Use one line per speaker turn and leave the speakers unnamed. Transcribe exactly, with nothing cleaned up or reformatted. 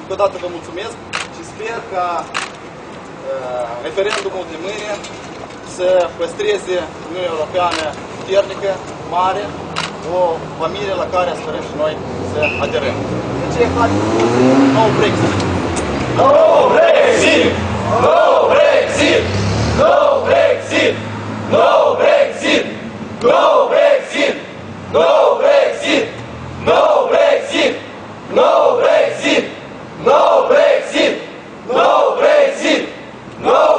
încă o dată vă mulțumesc și sper ca uh, referendumul de mâine să păstreze Uniunea Europeană puternică, mare, o familie la care sperăm și noi să aderăm. De aceea, haideți să no Brexit!
No Brexit! No Brexit! No Brexit! No Brexit! No Brexit! No Brexit! No Brexit! No Brexit! No Brexit! No Brexit! No